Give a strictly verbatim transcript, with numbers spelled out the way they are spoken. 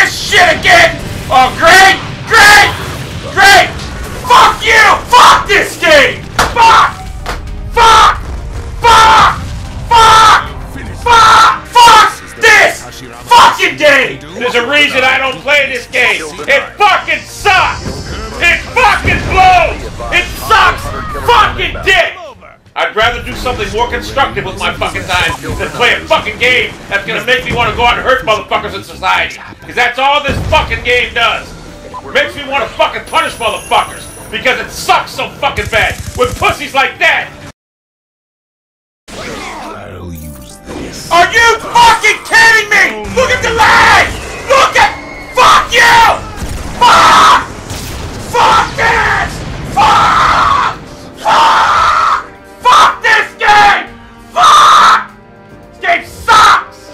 this shit again! Oh, great! Great! Great! Fuck you! Fuck this game! Fuck! Fuck! Fuck! Fuck! Fuck! Fuck this fucking game! There's a reason I don't play this game. It fucking sucks! It fucking blows! It sucks fucking dick! I'd rather do something more constructive with my fucking time than play a fucking game that's gonna make me want to go out and hurt motherfuckers in society. Because that's all this fucking game does. It makes me want to fucking punish motherfuckers. Because it sucks so fucking bad with pussies like that. I'll use this. Are you